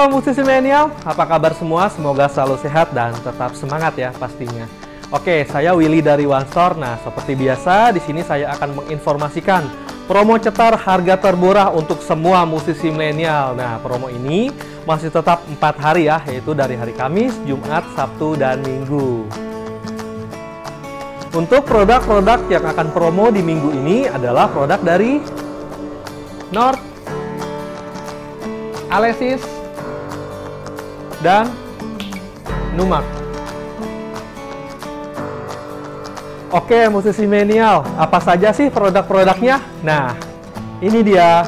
Halo musisi milenial, apa kabar semua? Semoga selalu sehat dan tetap semangat ya pastinya. Oke, saya Willy dari OneStore. Nah, seperti biasa di sini saya akan menginformasikan promo cetar harga termurah untuk semua musisi milenial. Nah, promo ini masih tetap 4 hari ya, yaitu dari hari Kamis, Jumat, Sabtu, dan Minggu. Untuk produk-produk yang akan promo di minggu ini adalah produk dari Nord, Alesis, dan Numark. Oke, musisi milenial, apa saja sih produk-produknya? Nah, ini dia.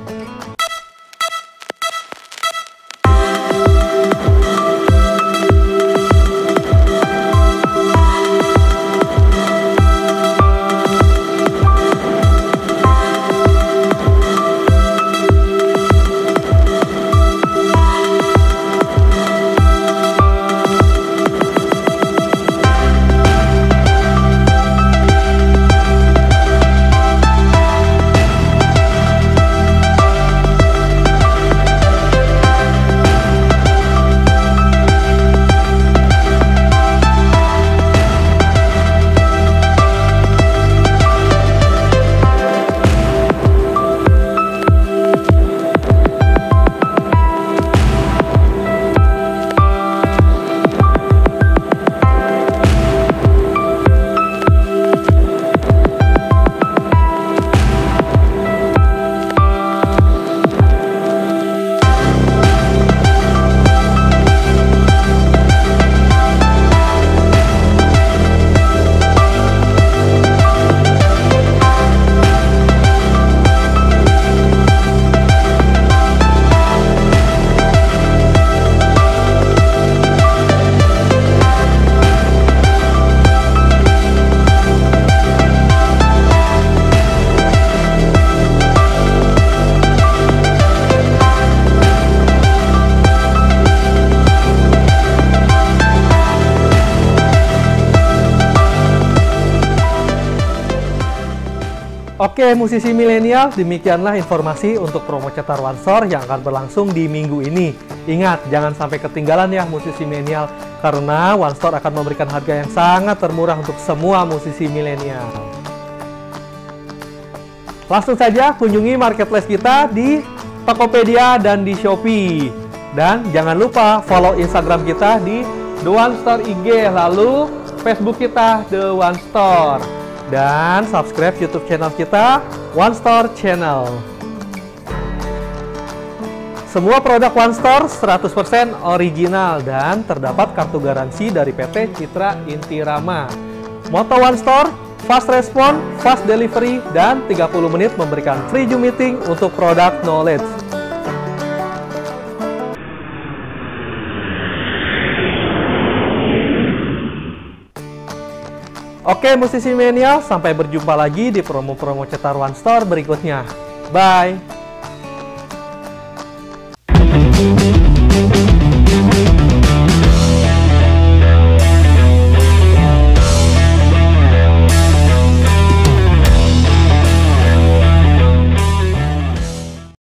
Oke, musisi milenial, demikianlah informasi untuk promo cetar OneStore yang akan berlangsung di minggu ini. Ingat, jangan sampai ketinggalan ya musisi milenial, karena OneStore akan memberikan harga yang sangat termurah untuk semua musisi milenial. Langsung saja kunjungi marketplace kita di Tokopedia dan di Shopee. Dan jangan lupa follow Instagram kita di The OneStore IG, lalu Facebook kita The OneStore. Dan subscribe YouTube channel kita, OneStore Channel. Semua produk OneStore 100% original dan terdapat kartu garansi dari PT Citra Intirama. Moto OneStore, fast respon, fast delivery, dan 30 menit memberikan free Zoom meeting untuk produk knowledge. Oke musisi milenial, sampai berjumpa lagi di promo-promo cetar OneStore berikutnya. Bye!